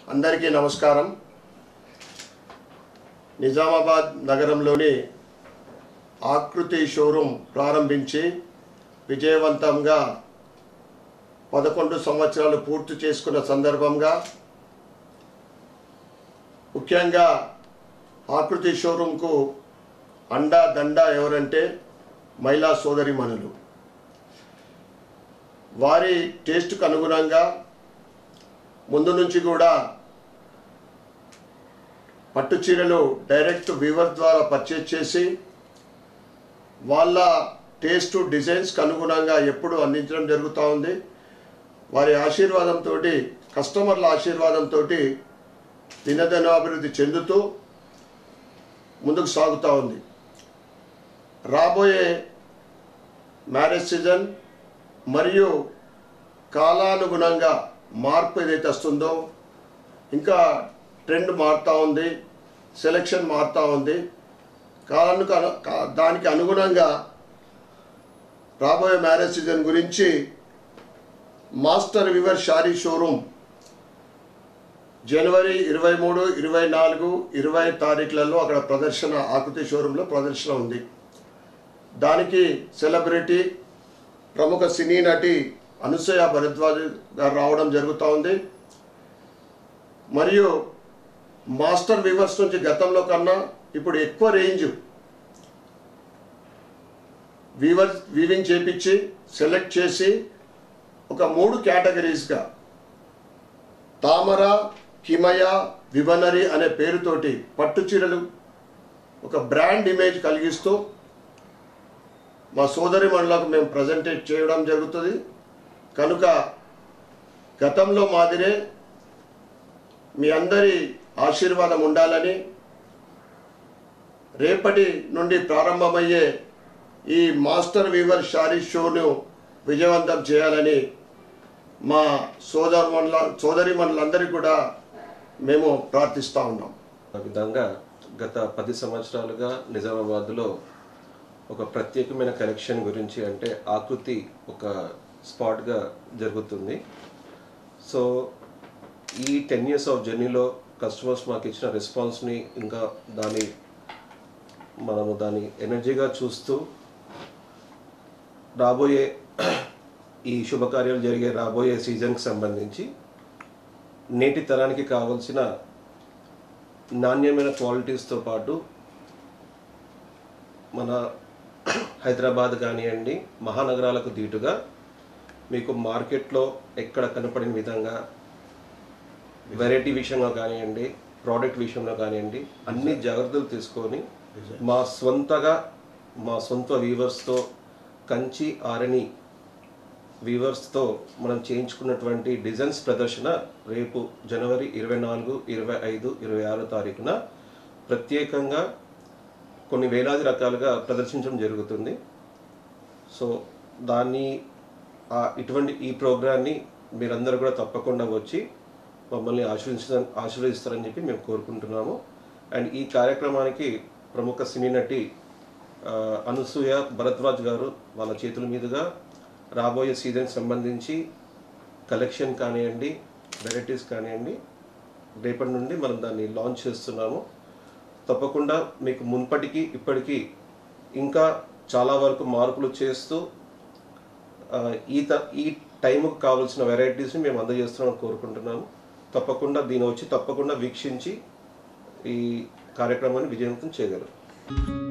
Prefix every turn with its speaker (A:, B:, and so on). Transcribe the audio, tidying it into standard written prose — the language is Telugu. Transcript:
A: అందరికీ నమస్కారం. నిజామాబాద్ నగరంలోని ఆకృతి షోరూమ్ ప్రారంభించి విజయవంతంగా 11 సంవత్సరాలు పూర్తి చేసుకున్న సందర్భంగా ముఖ్యంగా ఆకృతి షోరూమ్కు అండా దండ ఎవరంటే మహిళా సోదరిమణులు. వారి టేస్ట్కు అనుగుణంగా ముందు నుంచి కూడా పట్టు చీరలు డైరెక్ట్ వీవర్ ద్వారా పర్చేజ్ చేసి వాళ్ళ టేస్ట్ డిజైన్స్కి అనుగుణంగా ఎప్పుడు అందించడం జరుగుతూ ఉంది. వారి ఆశీర్వాదంతో, కస్టమర్ల ఆశీర్వాదంతో దినదినాభివృద్ధి చెందుతూ ముందుకు సాగుతూ ఉంది. రాబోయే మ్యారేజ్ సీజన్ మరియు కాలానుగుణంగా మార్పు ఏదైతే వస్తుందో, ఇంకా ట్రెండ్ మారుతూ ఉంది, సెలెక్షన్ మారుతూ ఉంది. దానికి అనుగుణంగా రాబోయే మ్యారేజ్ సీజన్ గురించి మాస్టర్ వీవర్ శారీ షోరూమ్ జనవరి 23, 24, 20 తారీఖులలో అక్కడ ప్రదర్శన, ఆకృతి షోరూంలో ప్రదర్శన ఉంది. దానికి సెలబ్రిటీ ప్రముఖ సినీ నటి అనసూయ భరద్వాజ్ గారు రావడం జరుగుతూ ఉంది. మరియు మాస్టర్ వీవర్స్ నుంచి గతంలో కన్నా ఇప్పుడు ఎక్కువ రేంజ్ వీవింగ్ చేపించి సెలెక్ట్ చేసి ఒక 3 కేటగిరీస్గా తామర, హిమయ, వివనరి అనే పేరుతోటి పట్టు చీరలు ఒక బ్రాండ్ ఇమేజ్ కలిగిస్తూ మా సోదరిమణులకు మేము ప్రజెంటేట్ చేయడం జరుగుతుంది. కనుక గతంలో మాదిరే మీ అందరి ఆశీర్వాదం ఉండాలని, రేపటి నుండి ప్రారంభమయ్యే ఈ మాస్టర్ వీవర్ శారీ షోను విజయవంతం చేయాలని మా సోదరిమణులందరికీ కూడా మేము ప్రార్థిస్తూ ఉన్నాం.
B: ఆ విధంగా గత 10 సంవత్సరాలుగా నిజామాబాద్లో ఒక ప్రత్యేకమైన కలెక్షన్ గురించి అంటే ఆకృతి ఒక స్పాట్గా జరుగుతుంది. సో ఈ 10 years ఆఫ్ జర్నీలో కస్టమర్స్ మాకు ఇచ్చిన రెస్పాన్స్ని, ఇంకా మనము దాన్ని ఎనర్జీగా చూస్తూ రాబోయే ఈ శుభకార్యాలు జరిగే రాబోయే సీజన్కి సంబంధించి నేటి తరానికి కావాల్సిన నాణ్యమైన క్వాలిటీస్తో పాటు మన హైదరాబాద్ కానివ్వండి, మహానగరాలకు దీటుగా మీకు మార్కెట్లో ఎక్కడ కనపడిన విధంగా వెరైటీ విషయంలో కానివ్వండి, ప్రోడక్ట్ విషయంలో కానివ్వండి అన్ని జాగ్రత్తలు తీసుకొని మా సొంత వీవర్స్తో, కంచి ఆరణి వీవర్స్తో మనం చేయించుకున్నటువంటి డిజైన్స్ ప్రదర్శన రేపు జనవరి 24, 25, 26 తారీఖున ప్రత్యేకంగా కొన్ని వేలాది రకాలుగా ప్రదర్శించడం జరుగుతుంది. సో ఇటువంటి ఈ ప్రోగ్రాన్ని మీరందరూ కూడా తప్పకుండా వచ్చి మమ్మల్ని ఆశీర్వదిస్తారని చెప్పి మేము కోరుకుంటున్నాము. అండ్ ఈ కార్యక్రమానికి ప్రముఖ సినీ నటి అనసూయ భరద్వాజ్ గారు వాళ్ళ చేతుల మీదుగా రాబోయే సీజన్కి సంబంధించి కలెక్షన్ కానివ్వండి, వెరైటీస్ కానివ్వండి రేపటి నుండి మనం దాన్ని లాంచ్ చేస్తున్నాము. తప్పకుండా మీకు మున్పటికి ఇప్పటికీ ఇంకా చాలా వరకు మార్పులు చేస్తూ ఈ టైంకు కావాల్సిన వెరైటీస్ని మేము అందజేస్తున్నామని కోరుకుంటున్నాము. తప్పకుండా తప్పకుండా వీక్షించి ఈ కార్యక్రమాన్ని విజయవంతం చేయగలరు.